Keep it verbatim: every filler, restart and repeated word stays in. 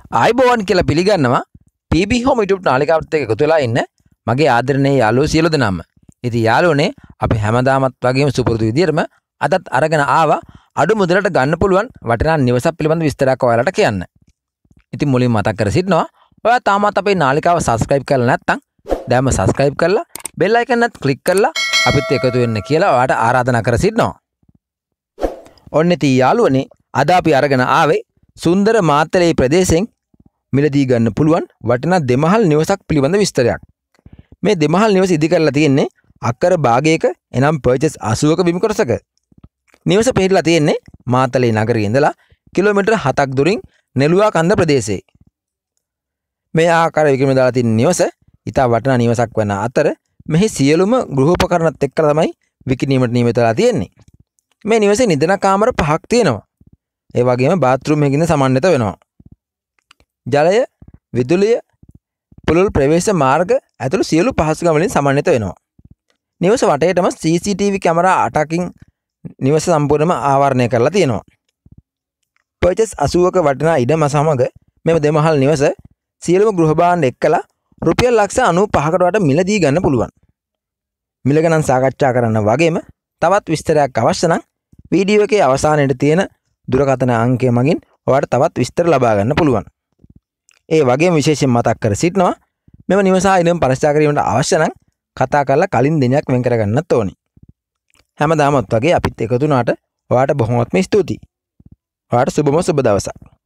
ආයිබෝවන් කියලා පිළිගන්නවා PBHome YouTube නාලිකාවත් එක්ක එකතු වෙලා ඉන්න මගේ ආදරණීය යාළුවෝ සියලු දෙනාම. ඉතින් යාළුවනේ අපි හැමදාමත් වගේම සුපුරුදු විදියටම අදත් අරගෙන ආවා අඩු මුදලට ගන්න පුළුවන් වටිනා නිවසක් පිළිබඳ විස්තරයක් ඔයාලට කියන්න. ඉතින් මුලින්ම මතක් කර සිටිනවා ඔයා තාමත් අපේ නාලිකාව subscribe කරලා නැත්නම් දැන්ම subscribe කරලා bell icon එකත් click කරලා අපිත් එකතු වෙන්න කියලා ඔයාලට ආරාධනා කර සිටිනවා. ඔන්න ඉතින් යාළුවනේ අද අපි අරගෙන ආවේ සුන්දර මාතලේ ප්‍රදේශයෙන් මිලදී ගන්න පුළුවන් වටිනා දෙමහල් නිවසක් පිළිබඳ විස්තරයක්. මේ දෙමහල් නිවස ඉදි කරලා තියෙන්නේ අක්කර භාගයක එනම් පර්චේස් අසූවක බිම් කොටසක. නිවස පිහිටලා තියෙන්නේ මාතලේ නගරයේ ඉඳලා කිලෝමීටර් හතක් දුරින් නෙළුවා කන්ද ප්‍රදේශයේ. මේ ආකාර විකිරණ දාලා තියෙන නිවස ඉතා වටිනා නිවසක් වන අතර මෙහි සියලුම ගෘහෝපකරණත් එක්කලා තමයි විකිණීමට නියමිත වෙලා තියෙන්නේ. මේ නිවසේ නිදන කාමර පහක් තියෙනවා. ඒ වගේම බාත්රූම් එකකින් සමන්විත වෙනවා. ජලය, විදුලිය, පුළුල් ප්‍රවේශ මාර්ග ඇතුළු සියලු පහසුකම් වලින් සමන්විත වෙනවා. නිවස වටේටම C C T V camera අටකින් නිවස සම්පූර්ණයෙන්ම ආවරණය කරලා තියෙනවා. පර්චේස් අසූවක වටිනා ඉඩම සමග මේ දෙමහල් නිවස සියලුම ගෘහ භාණ්ඩ එක්කලා රුපියල් ලක්ෂ අනූපහකට වඩා මිලදී ගන්න පුළුවන්. මිල ගණන් සාකච්ඡා කරන්න වගේම තවත් විස්තරයක් අවශ්‍ය නම් වීඩියෝ එකේ අවසානයේ තියෙන දුරකථන අංකය මගින් ඔයාලට තවත් විස්තර ලබා ගන්න පුළුවන්. ඒ වගේම විශේෂයෙන් මතක් කර සිටිනවා මෙම නිවස ආයෙම පරික්ෂා කිරීමට අවශ්‍ය නම් කතා කරලා කලින් දිනයක් වෙන් කර ගන්නත් ඕනේ. හැමදාමත් වගේ අපිත් එකතු වුණාට ඔයාලට බොහොමත්ම ස්තුතියි. ඔයාලට සුබම සුබ දවසක්.